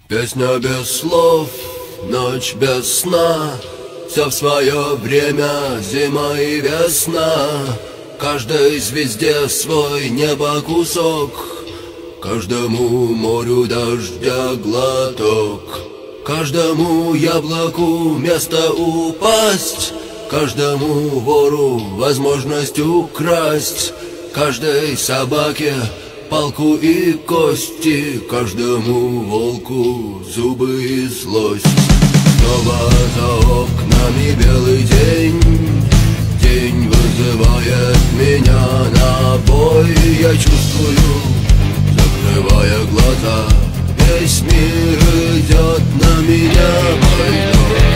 Песня без слов, ночь без сна, все в свое время, зима и весна. Каждой звезде свой небо кусок, каждому морю дождя глоток, каждому яблоку место упасть, каждому вору возможность украсть, каждой собаке палку и кости, каждому волку зубы и злость. Снова за окнами белый день, день вызывает меня на бой. Я чувствую, закрывая глаза, весь мир идет на меня войной.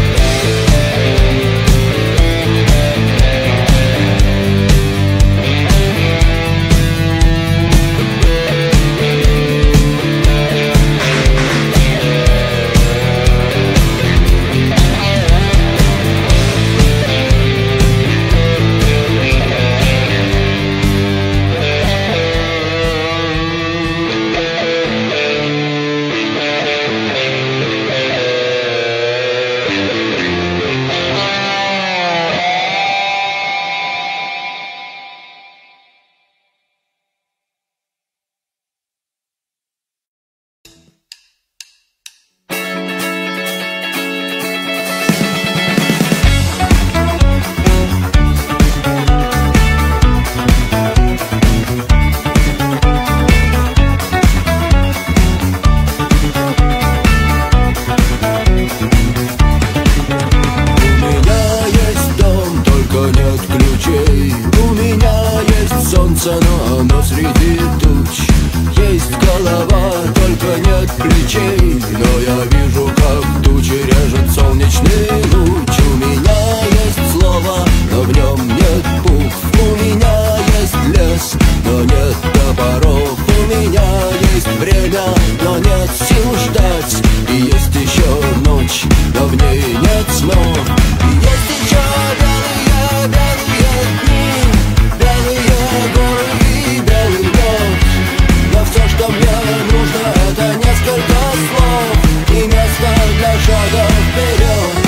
Но оно среди туч. Есть голова, только нет плечей, но я вижу, как тучи режет солнечный луч. У меня есть слово, но в нем нет букв. У меня есть лес, но нет топоров. У меня есть время, но нет сил ждать. И есть еще ночь, но в ней нет снов. И есть еще белые, белые дни, белые горы и белый лед. Но все, что мне нужно, это несколько слов и место для шага вперед.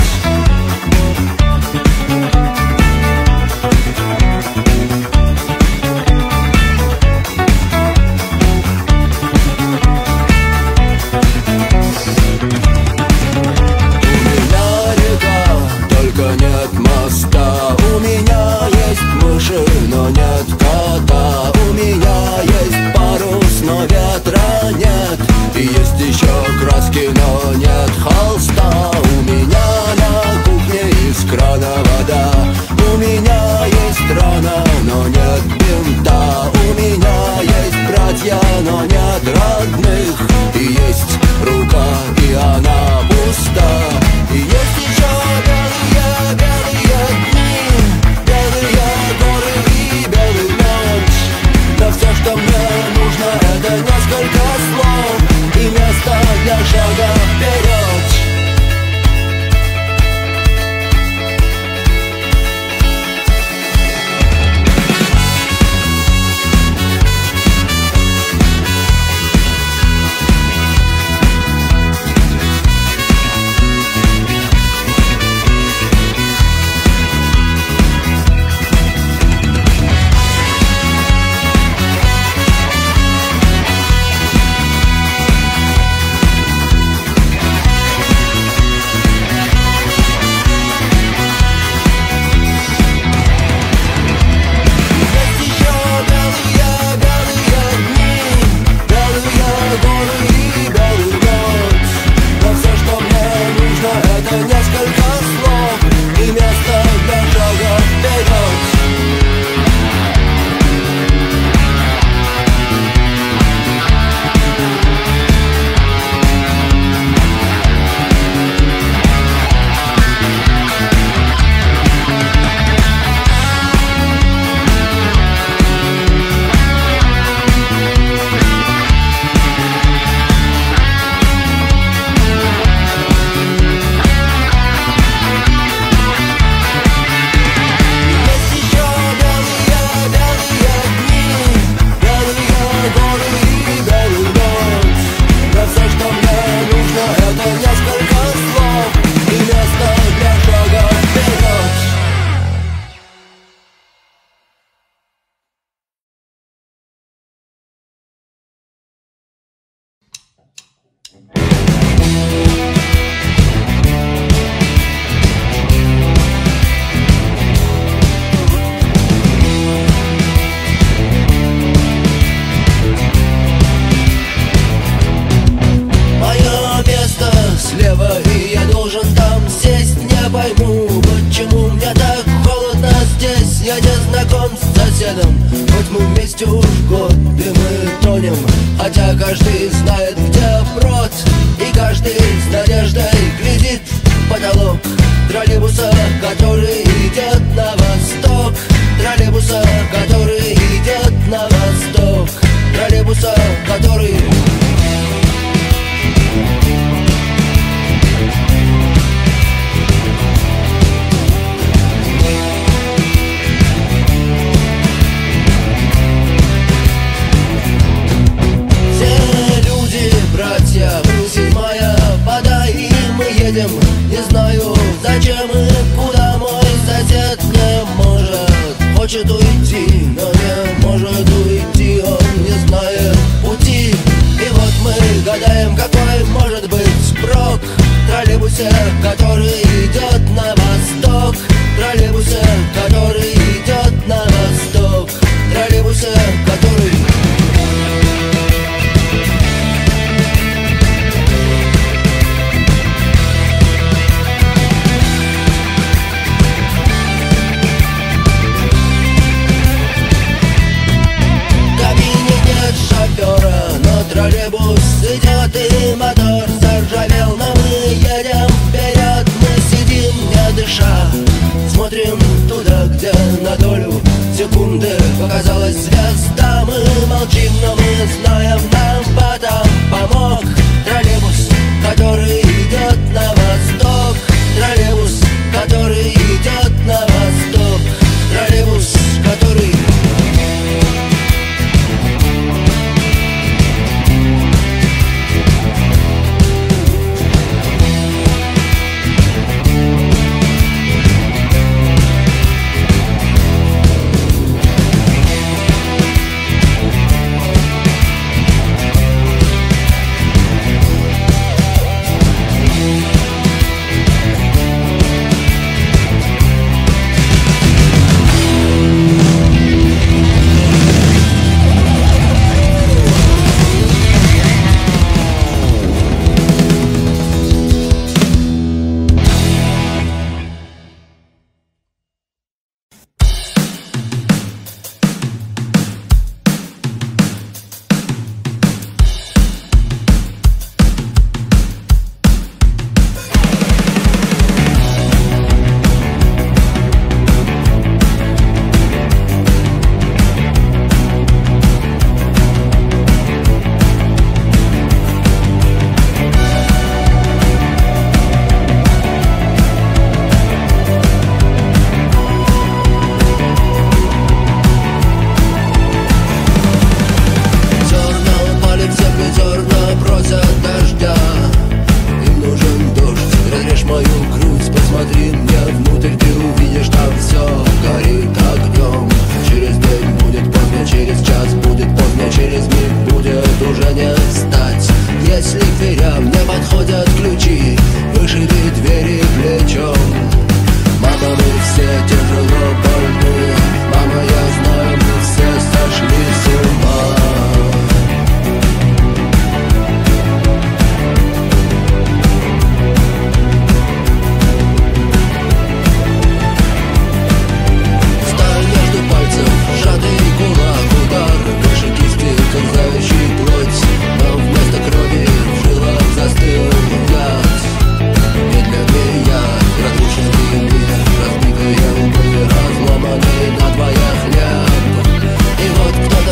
Нет моста, у меня есть мыши, но нет кота. У меня есть парус, но ветра нет. И есть еще краски, но нет холста. У меня на кухне из крана вода. У меня есть рана, но нет бинта. У меня есть братья, но нет родных. И есть рука, и она пуста. И есть еще белые, белые дни, белые горы и белый ночь. Но все, что мне нужно, это несколько слов и место для шага вперед. Опять уж год, и мы тонем, хотя каждый знает, где брод. И каждый с надеждой глядит в потолок троллейбуса, который идет на восток. Троллейбуса, который идет на восток. Троллейбуса, который... Не знаю, зачем и куда мой сосед не может. Хочет уйти, но не может уйти. Он не знает пути. И вот мы гадаем, какой может быть спрок в троллейбусе, который идет на восток. Троллейбусе, который идет на восток. Троллейбусе, который... Но троллейбус идет и мотор заржавел, но мы едем вперед. Мы сидим, не дыша, смотрим туда, где на долю секунды показалась звезда. Мы молчим, но мы знаем, нам потом помог троллейбус, который идет на восток. Троллейбус, который идет на восток. Троллейбус, который... Разломанный на двоих хлеб. И вот кто-то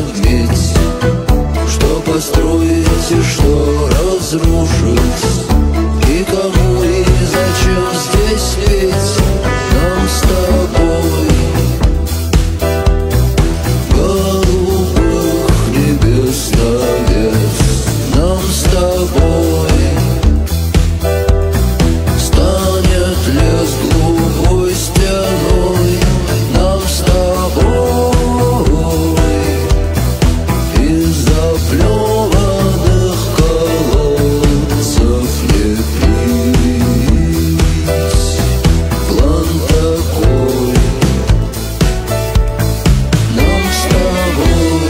иметь, что построить и что разрушить, и кому и зачем здесь ведь нам с тобой. Голубых небес навес нам с тобой. Станет лес глухой стеной нам с тобой. Из заплеванных колодцев не пить. План такой нам с тобой.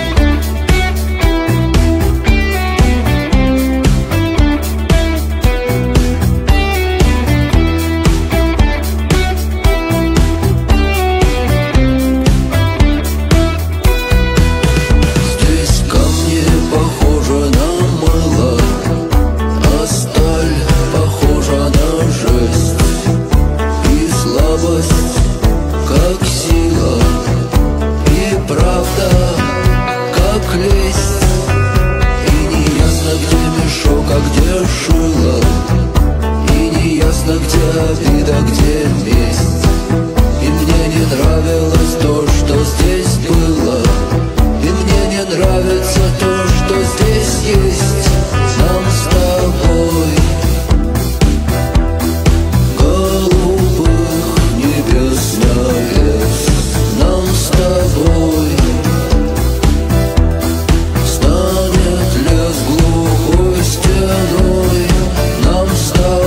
Здесь камни похожи на мыло, а сталь похожа на жесть. И слабость, как сила, и правда, как лесть. И неясно, где мешок, а где шило, и неясно, где обида, где месть. И мне не нравилось то, что здесь было, и мне не нравится то, что здесь есть нам с тобой. Голубых небес навес нам с тобой. Станет лес глухой стеной нам с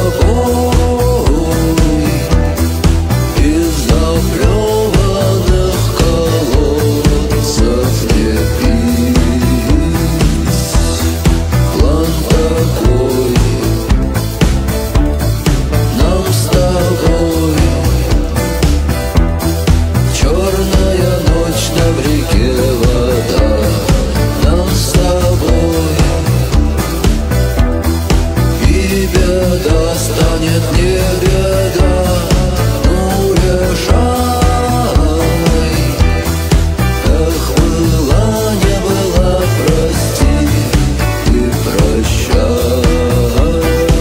тобой. Из заплеванных колодцев не пить. План такой нам с тобой. Черная ночь, на в реке вода нам с тобой. И беда станет не беда, ну решай. Эх, была, не была, прости и прощай.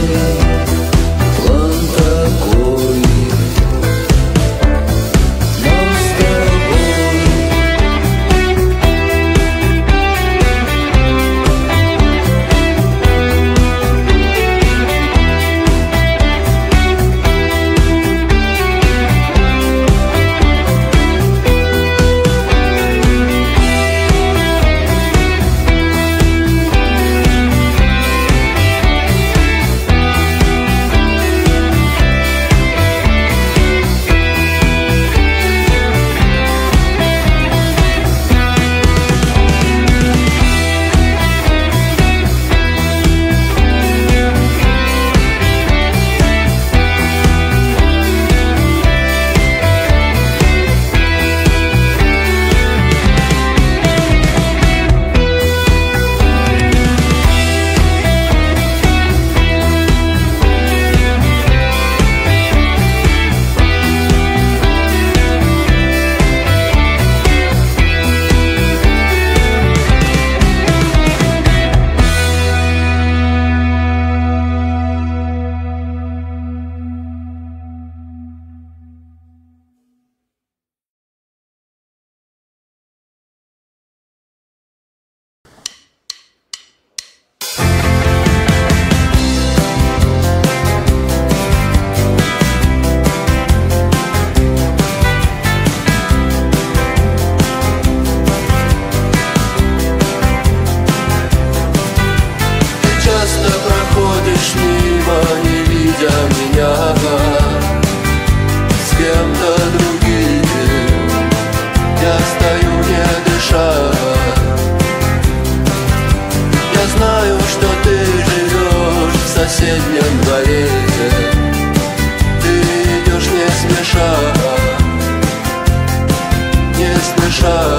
План такой нам с тобой. соседнем дворе. Ты идешь не спеша, не спеша.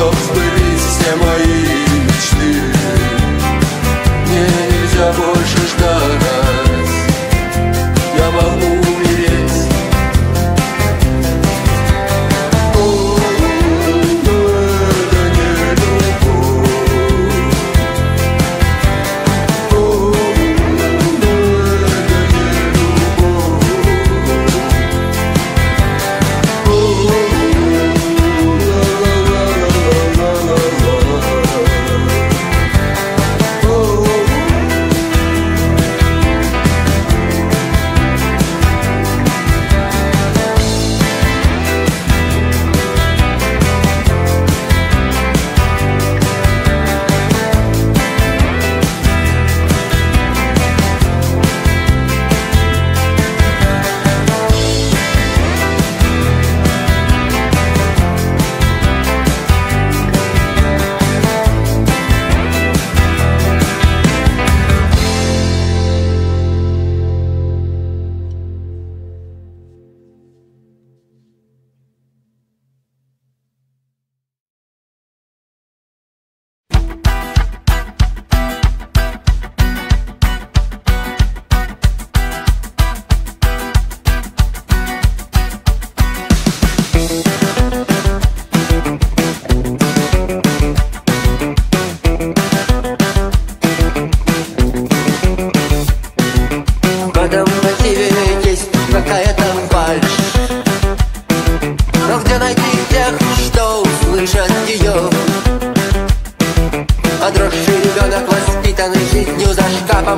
чтоб сбылись все мои мечты. Мне нельзя больше ждать, я могу умереть. О, это не любовь. О, это не любовь. В этом мотиве есть какая-то фальшь, но где найти тех, что услышат ее? Подросший ребенок, воспитанный жизнью за шкафом.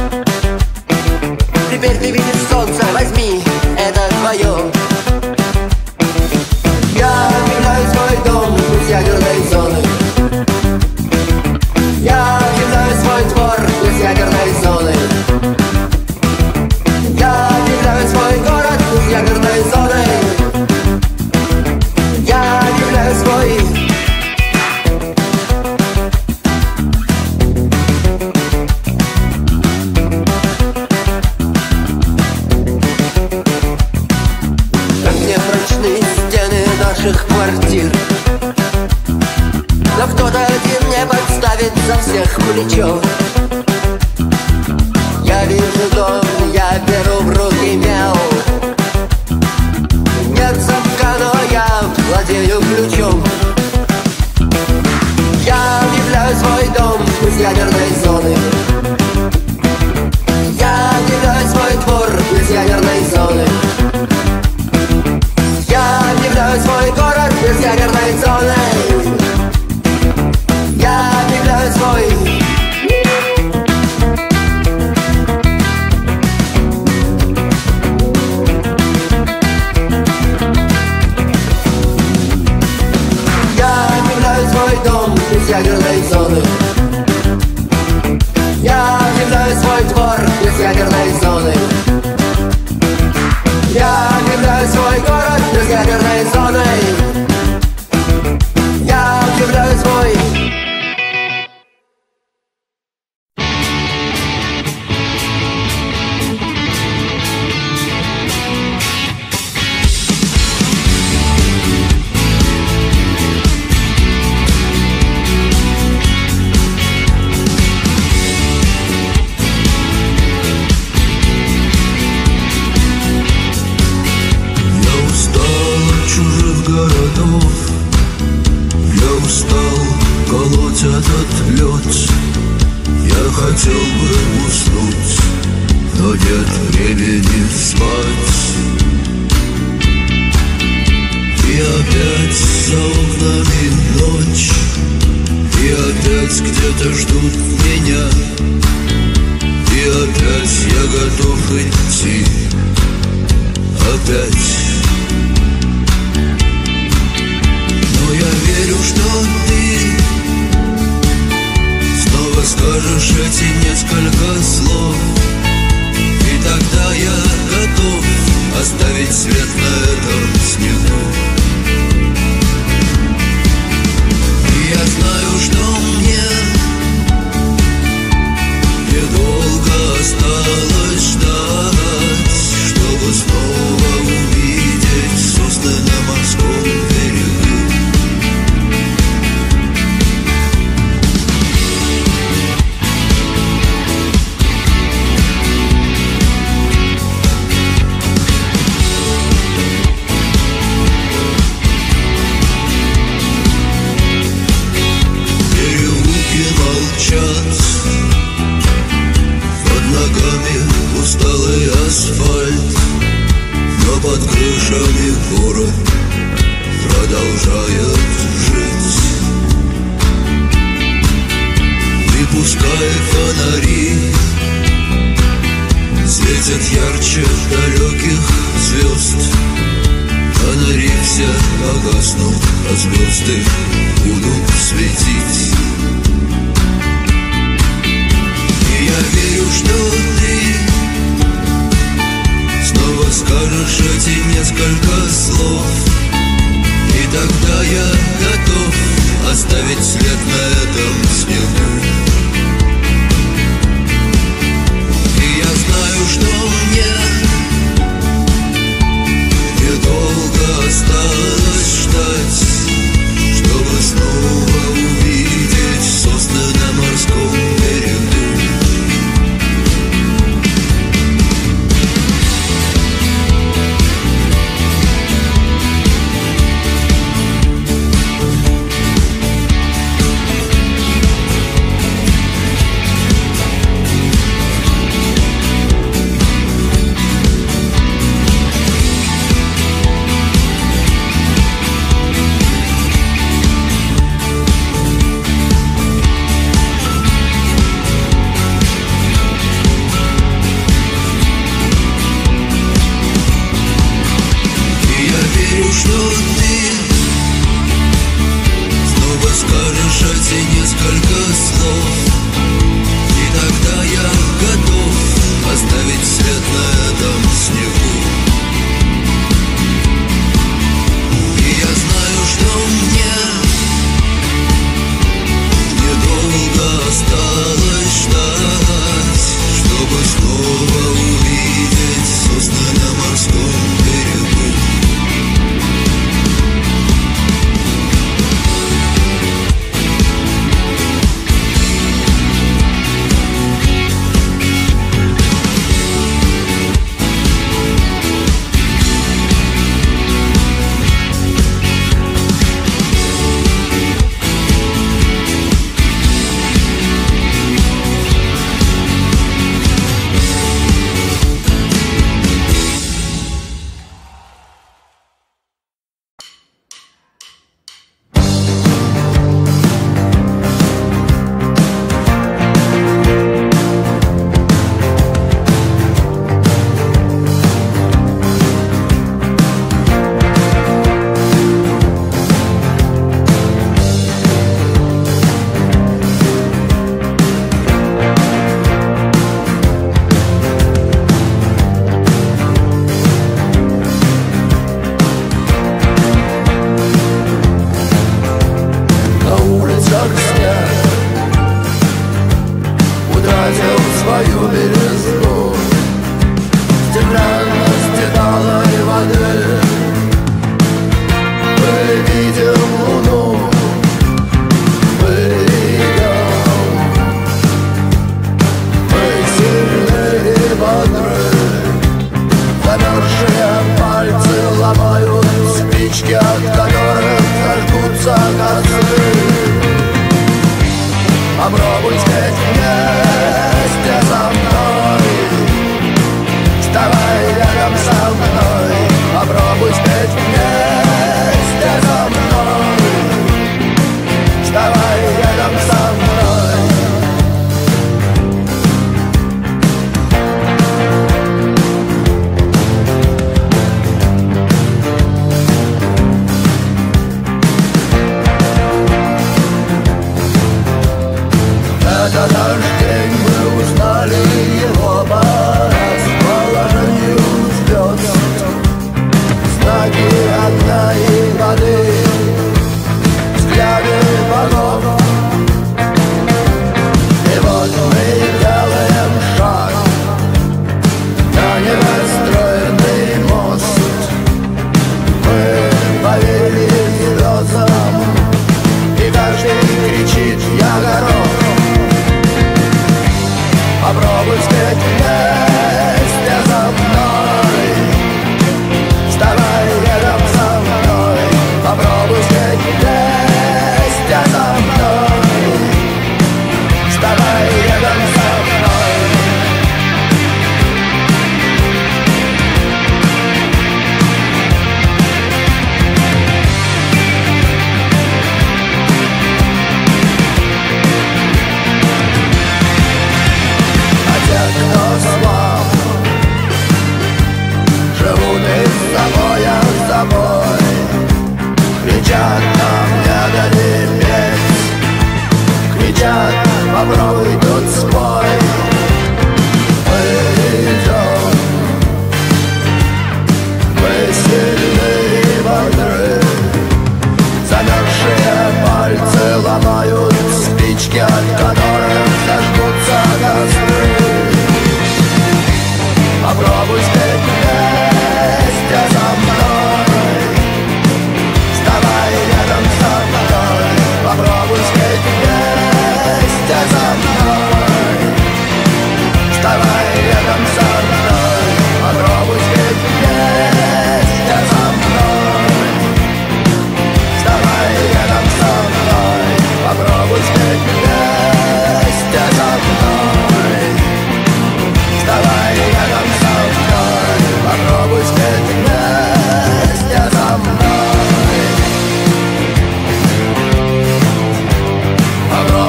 Теперь ты видишь солнце, возьми, это твое. Я объявляю свой дом из ядерной зоны. Я объявляю свой двор из ядерной зоны. Я объявляю свой город из ядерной зоны. Я объявляю свой... Как непрочны стены наших квартир, но кто-то один не подставит за всех плечо. Я вижу дом, я беру в руки мел. Нет замка, но я владею ключом. Я объявляю свой дом из ядерной зоны. Я объявляю свой двор из ядерной зоны. Я объявляю свой город из ядерной зоны. Я объявляю свой... Дом из ядерной зоны. Я объявляю свой двор из ядерной зоны. Я объявляю свой город из ядерной зоны. Я объявляю свой... Этот лед, я хотел бы уснуть, но нет времени спать. И опять за окнами ночь, и опять где-то ждут меня, и опять я готов идти, опять. Но я верю, что ты снова скажешь эти несколько слов, и тогда я готов оставить след на этом снегу. И я знаю, что мне недолго осталось ждать, чтобы снова увидеть сосны на морском берегу. Пускай фонари светят ярче далеких звезд. Фонари все погаснут, а звезды будут светить. И я верю, что ты снова скажешь эти несколько слов, и тогда я готов оставить след на этом снегу. И я знаю, что мне недолго осталось ждать, чтобы снова увидеть сосны на морском берегу.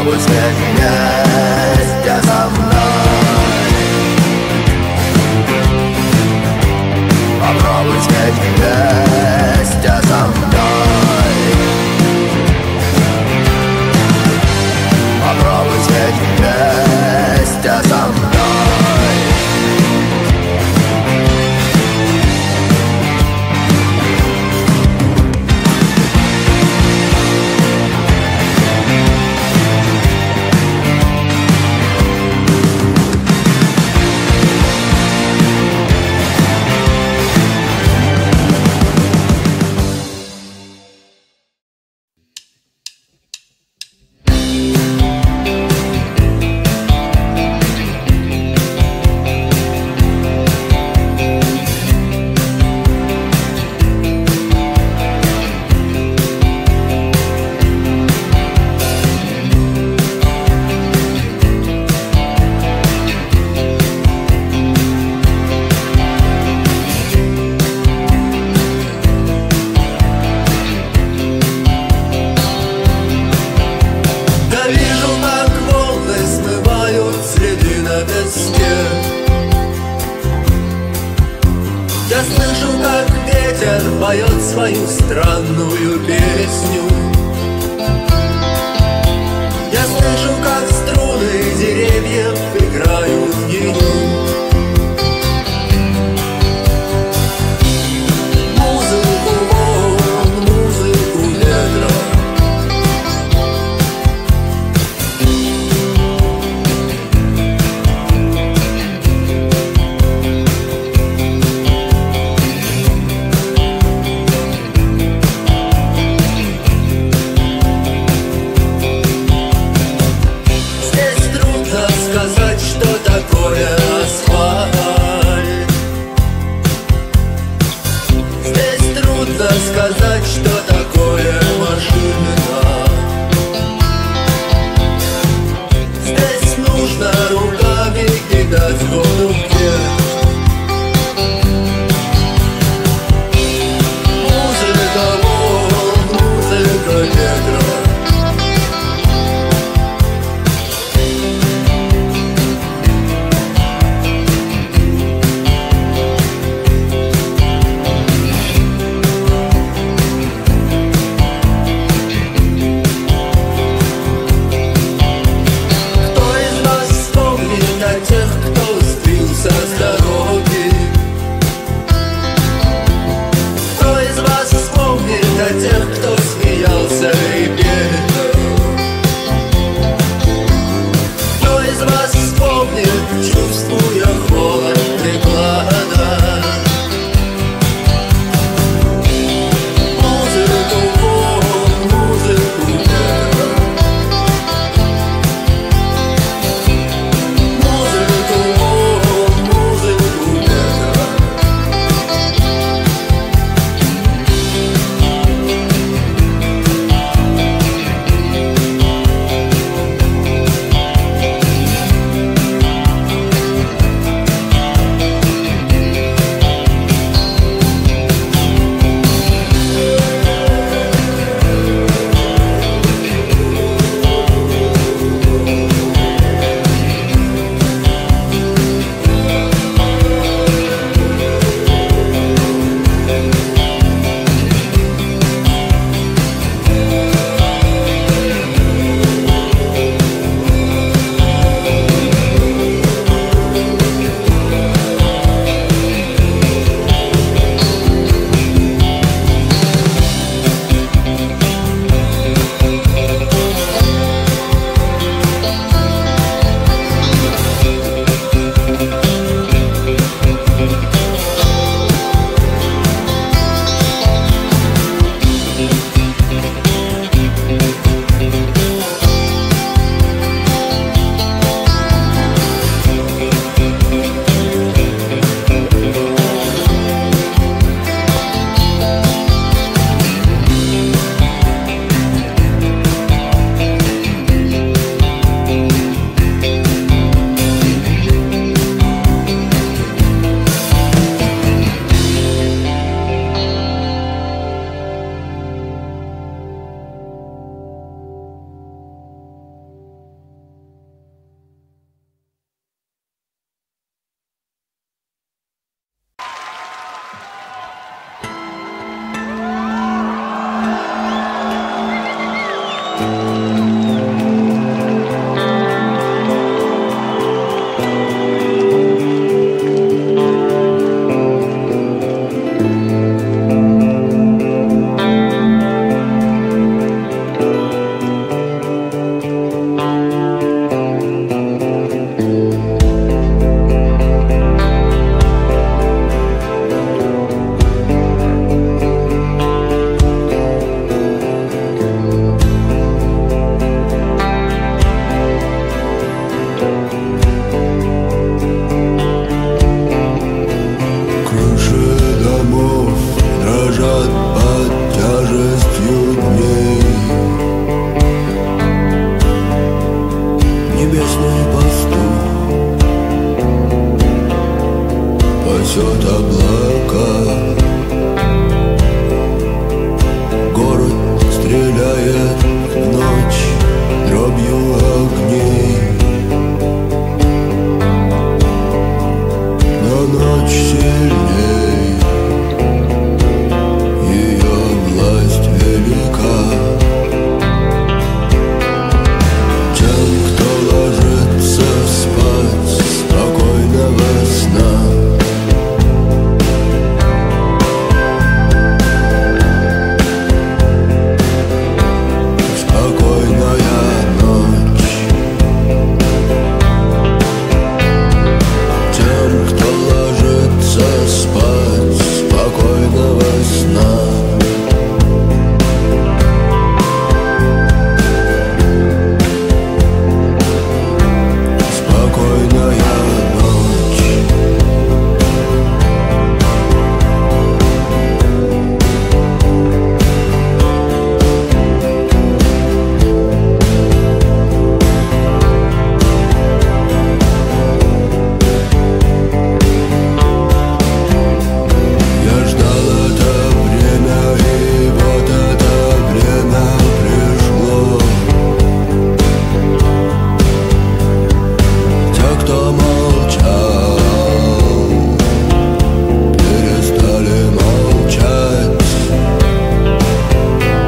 Попробуй спеть вместе со мной. Попробуй спеть вместе со мной. Попробуй спеть вместе со мной. Я слышу, как ветер поет свою странную песню. Я слышу, как струны деревьев играют в нее. Музыку волн, музыку ветра. небесный пастух пасет облака. Город стреляет в ночь дробью огней, но ночь сильней, ее власть велика. Тем, кто ложится спать, спокойного сна.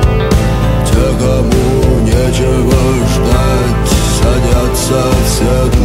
Нечего ждать, садятся все.